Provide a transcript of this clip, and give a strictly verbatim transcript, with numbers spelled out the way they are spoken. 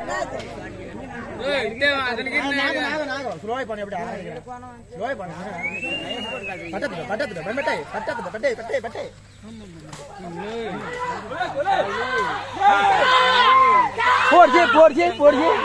slow అయిపోయి ఎప్పుడు slow అయిపోయి పట్టదు పట్టదు పెట్టాయి పట్టదు పెట్టాయి పెట్టాయి పెట్టాయి four G four G four G